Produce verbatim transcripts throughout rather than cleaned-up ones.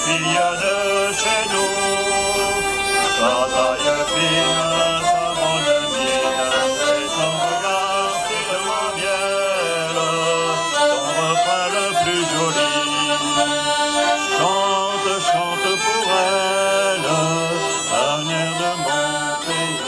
fille de chez nous. Sa taille fine, sa bonne mine, et son regard tellement miel, son refrain le plus joli. Chante, chante pour elle, un air de mon pays.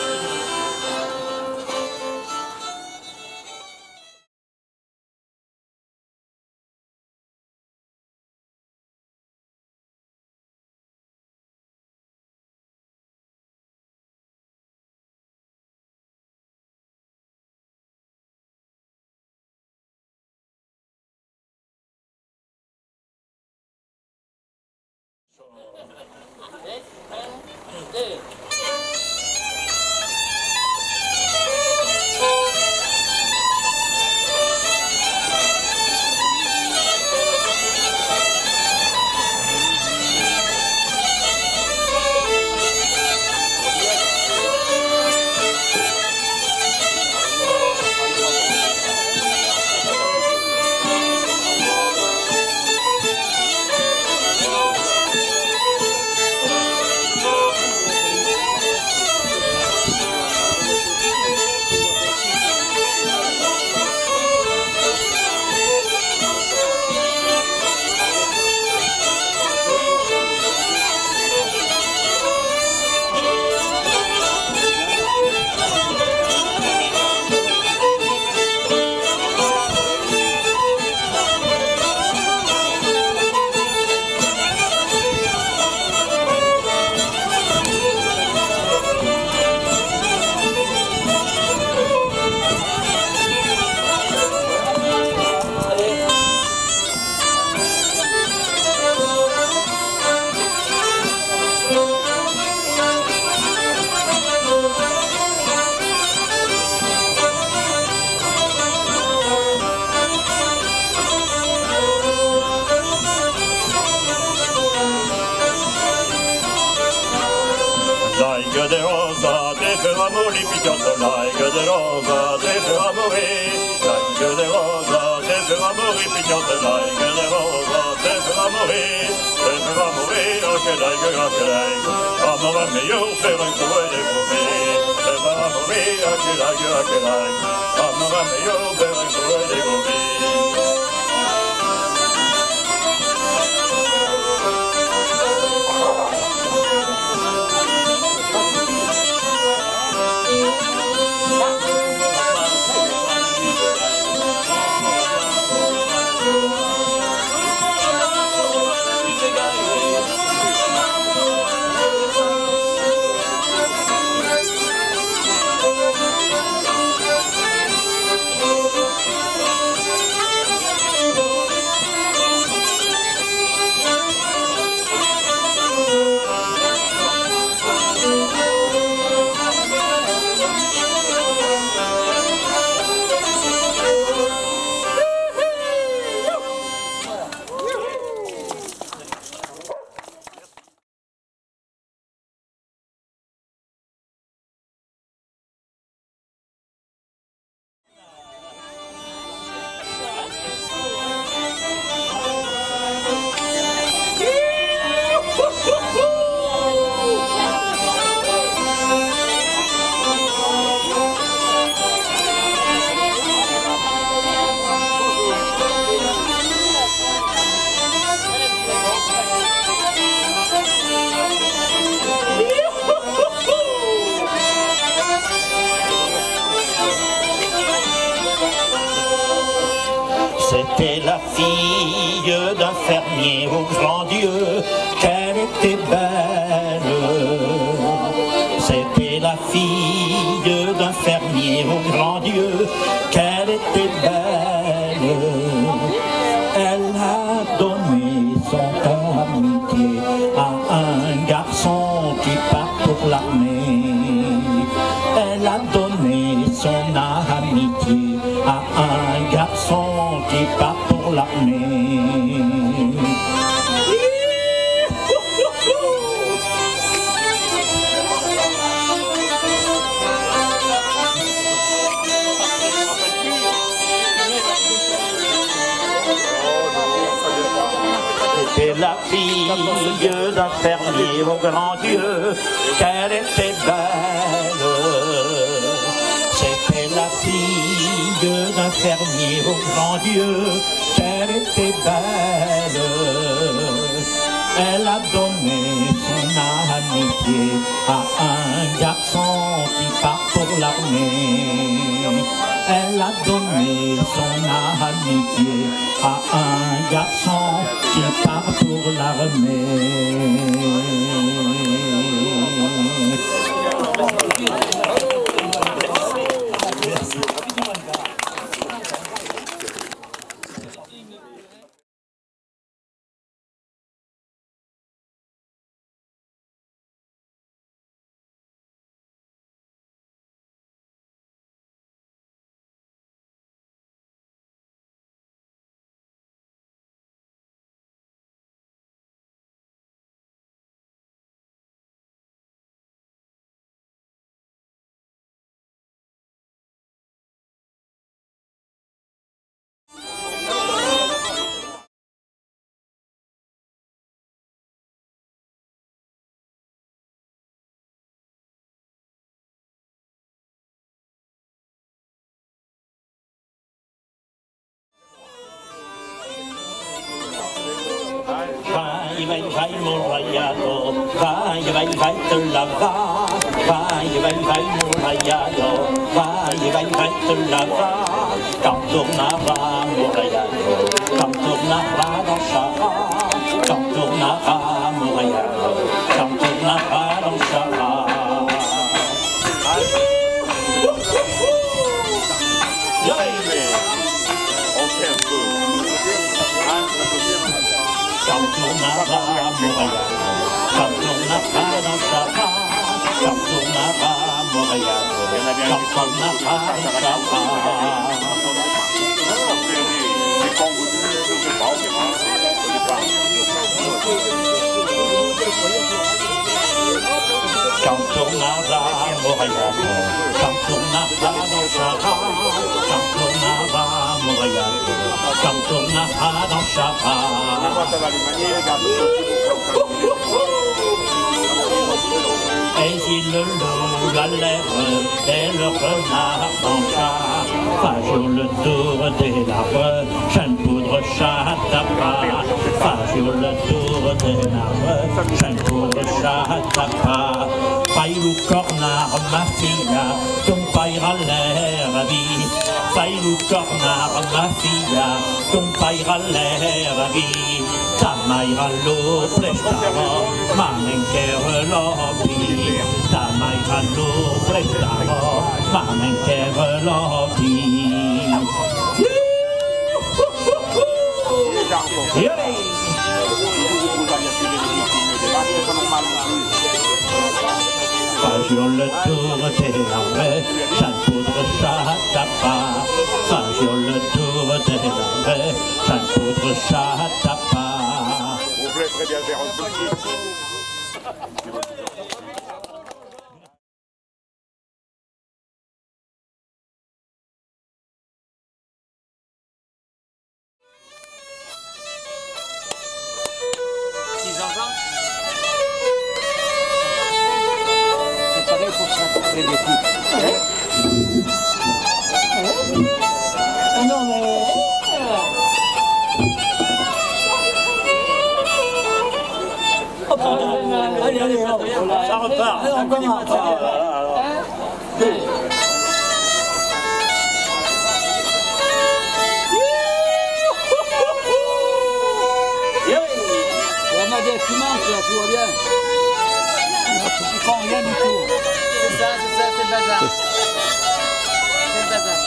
Like de rosa, te per amore picchiotto, like de rosa, te per amore, like de rosa, te per amore picchiotto, like de rosa, te per amore, te per amore, anche like, anche like, amore mio per un cuore di poupée, te per amore, anche like, anche like, amore mio per un cuore di poupée. C'était la fille d'un fermier au grand Dieu, qu'elle était belle. C'était la fille d'un fermier au grand Dieu, qu'elle était belle. Elle a donné son amitié à un garçon qui part pour l'armée. Elle a donné son amitié à un garçon qui part pour l'armée. C'était la fille d'un fermier au grand Dieu, qu'elle était belle. C'était la fille d'un fermier au grand Dieu, qu'elle était belle. Elle a donné son amitié à un garçon qui part pour l'armée. Elle a donné son amitié à un garçon qui part pour l'armée. Vai, vai, vai, mon rayado, vai, vai, vai, te la va. Vai, vai, vai, mon rayado, vai, vai, vai, te la va. Quand tournera, mon rayado, quand tournera dans Chara, quand tournera, mon rayado, quand tournera dans Chara. Quand tournera, mon rayado, quand tournera dans Chara, quand tournera, mon rayado, quand tournera dans Chara. Quand tournera, mon rayado, quand tournera dans Chara, quand tournera, mon rayado, quand tournera dans Chara. Et si le loup, la lèvre et le renard dans Chara, pas sur le tour des arbres, jeune poudre chat tapa. Pas sur le tour des arbres, jeune poudre chat tapa. Faillou cornard, ma fille, ton paillera l'air vie. Faillou cornard, ma fille, ton paillera l'air vie. Ta maïra l'eau, prestaro, ma menquère l'opi. Ta maïra l'eau, prestaro, ma menquère l'opi. Pas sur le tour des arbres, jeune poudre chat tapa. Pas sur le tour des arbres, jeune poudre chat tapa. On voulait très bien faire un petit. Six enfants. C'est pareil pour ça, très des types. Ah non mais... Allez, allez, ça repart. Allez, on commence. Tu manques là, tout va bien. Ils font rien du tout. C'est ça, c'est ça, c'est le bazar. C'est le bazar.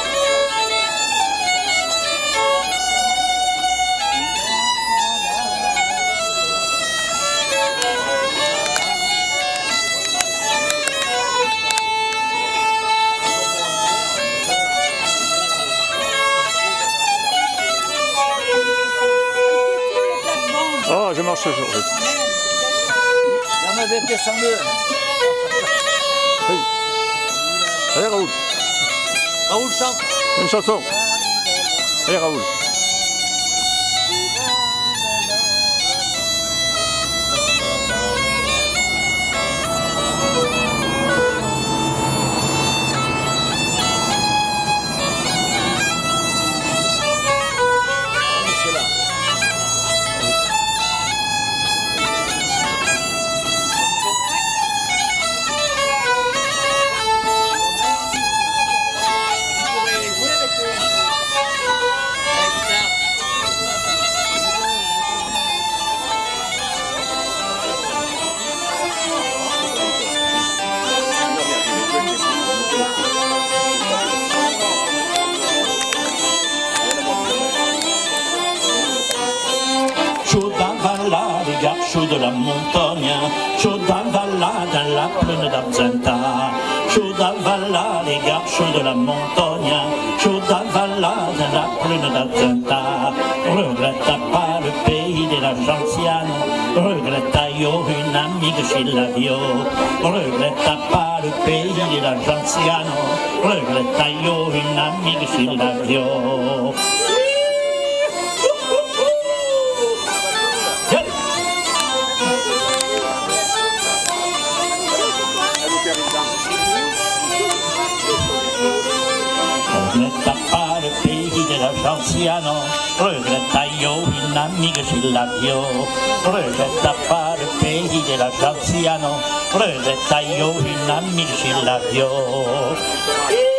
Oh, je marche aujourd'hui. La mauvaise pièce en deux. Oui. Allez Raoul, Raoul chante. une chanson. Allez Raoul. Chodavala, les garçons de la montagne, Chodavala, dans la plaine d'Abzenta. Chodavala, les garçons de la montagne, Chodavala, dans la plaine d'Abzenta. Regretta pas le pays de la gentiane, regretta yo une amie que chez la vio. Regretta pas le pays de la gentiane, regretta yo une amie que chez la vio. Regretta pas le pays de la gentiane, regretta yo une amie que chez la vio. Regretta pas le pays de la gentiane, regretta yo une amie que chez la vio.